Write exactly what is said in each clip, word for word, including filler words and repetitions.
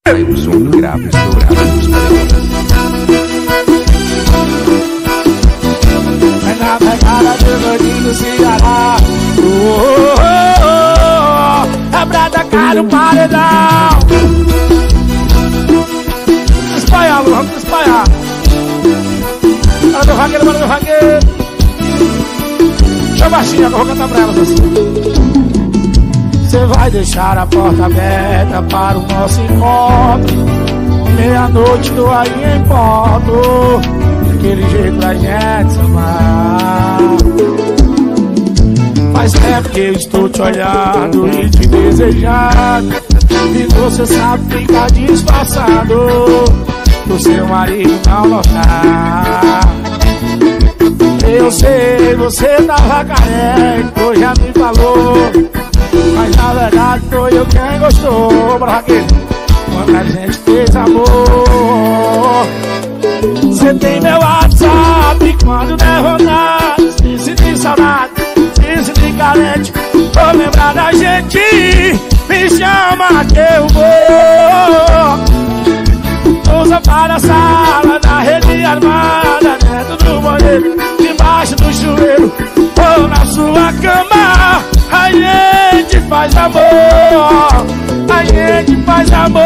Aí o som do grave, estou gravando os paredões. É na pegada do gordinho do Ceará. Oh, oh, oh, oh. É pra tacar no paredão. Espalhar, Lu, vamos espalhar. Bora do raqueiro, bora do raqueiro. Deixa baixinho, eu vou cantar pra elas assim. Você vai deixar a porta aberta para o nosso encontro. Meia-noite tô aí em ponto. Daquele jeito pra gente se amar. Faz tempo que eu estou te olhando e te desejando. E você sabe ficar disfarçado pro seu marido não notar. Eu sei, você tava careca, hoje já me falou. Mas na verdade foi eu quem gostou. Pra quê? Quando a gente fez amor. Você tem meu WhatsApp. Quando der vontade, se sentir saudade, se sentir carente, vou lembrar da gente. Me chama que eu vou. Usa para a sala, na rede armada, dentro do banheiro, debaixo do chuveiro, ou na sua cama. A gente faz amor, a gente faz amor.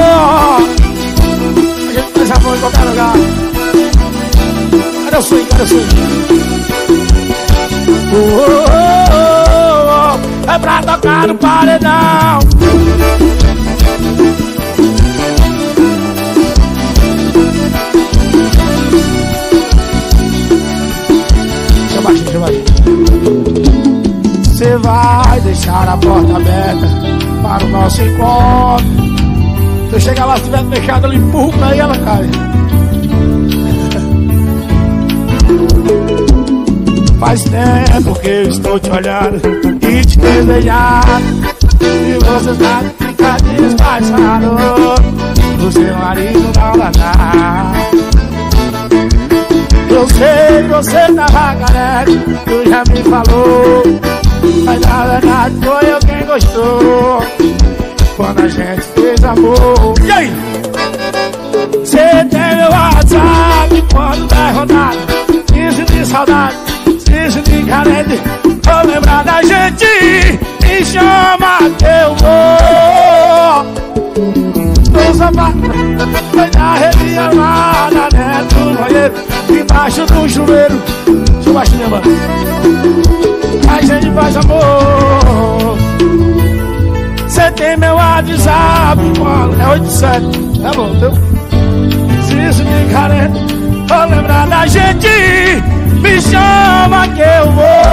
A gente faz amor em qualquer lugar. Cadê o swing, cadê o swing? Oh, oh, oh, oh. É pra tocar no paredão. Deixa baixinho, deixa baixinho. Você vai deixar a porta aberta para o nosso encontro. Se eu chegar lá, se tiver no mercado, eu empurro pra aí, ela cai. Faz tempo que eu estou te olhando e te desejando. E você sabe ficar disfarçado do seu marido não dar. Eu sei, você tava careca, tu já me falou. Mas na verdade foi eu quem gostou. Quando a gente fez amor. E aí? Cê tem meu WhatsApp. Quando der vontade, se sentir saudade, se sentir carente, vou lembrar da gente. Me chama que eu vou. No sofá, foi na rede armada, dentro do banheiro, debaixo do chuveiro. Deixa eu baixar minha mão. A gente faz amor. Cê tem meu WhatsApp, mano. É oito sete. Tá bom, viu? Se isso me carente, vou lembrar da gente. Me chama que eu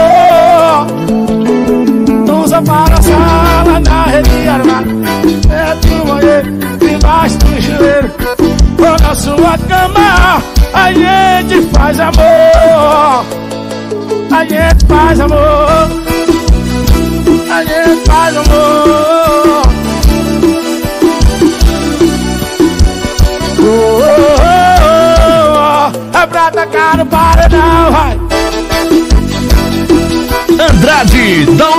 vou. Usa para a sala, na rede armada, dentro do banheiro, debaixo do chuveiro, ou na sua cama. A gente faz amor. A gente faz amor. A gente faz amor. Oh, oh, oh, oh. É pra tacar no paredão, vai. Andrade, dá